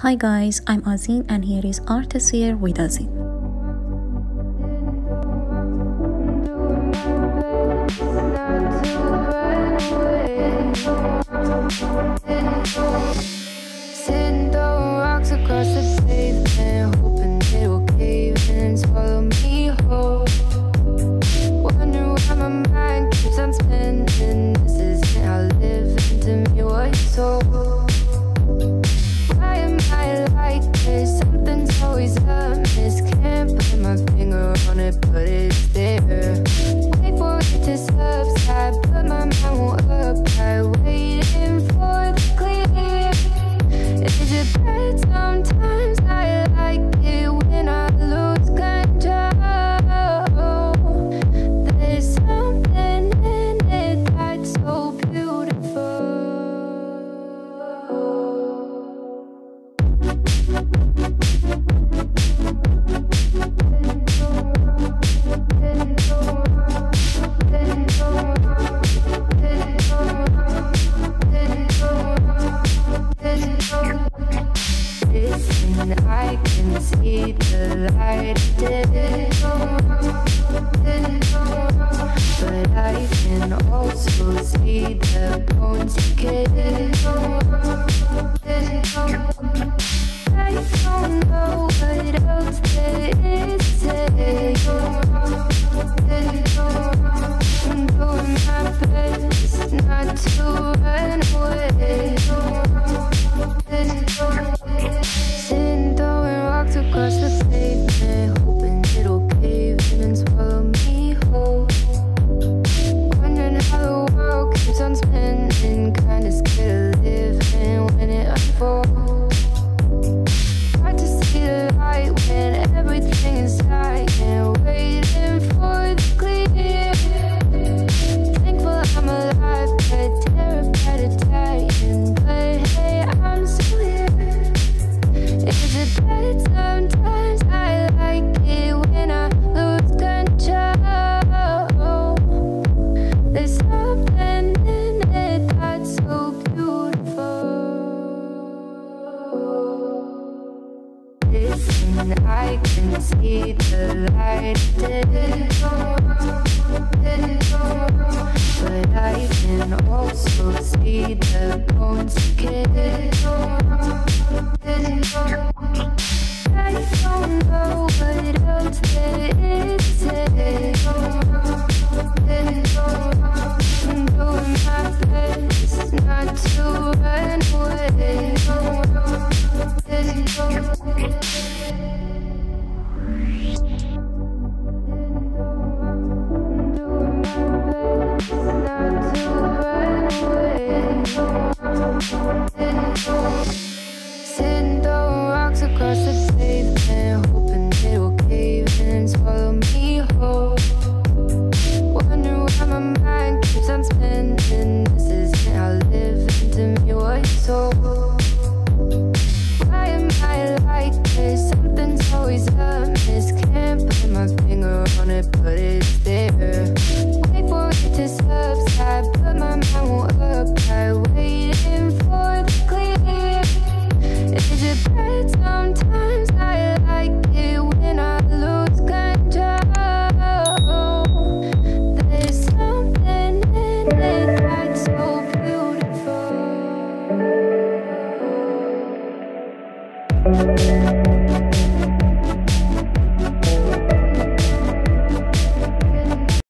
Hi guys, I'm Azin and here is ART SPHERE with Azin. Sitting throwing rocks across the pavement, hoping it will cave in and swallow me whole. Wondering why my mind keeps on spinning. This isn't how living to me was told. Why am I like this? Something's always amiss. Can't put my finger on it, but it's there. Wait for it to subside, but my mind won't apply. Waiting for the clear. Is it bad? Sometimes I like it when I lose control. There's something in it that's so beautiful. Listen, I can see the light but I can also see the bones decay. I don't know what else there is to say. I'm doing my best not to run away. Sitting throwing rocks across the pavement, hoping it'll cave in and swallow me whole. Wondering how the world keeps on spinning, kinda scared of living when it unfolds. Hard to see the light when everything is dying, waiting for the clear. Thankful I'm alive, but terrified of dying. But hey, I'm still here. Is it bad? Sometimes I like it when I lose control. There's something in it that's so beautiful. Listen, I can see the light but I can also see the bones decay. I don't know what else there is to say. I'm doing my best not to run away. Sitting throwing rocks across the pavement, hoping it will cave in and swallow me whole. Wondering why my mind keeps on spinning. This isn't how living to me was told. Why am I like this? Something's always amiss. Can't put my finger on it, but it's there. Wait for it to subside, but my mind won't apply. Waiting for the clear. Is it bad? Sometimes I like it when I lose control. There's something in it that's so beautiful.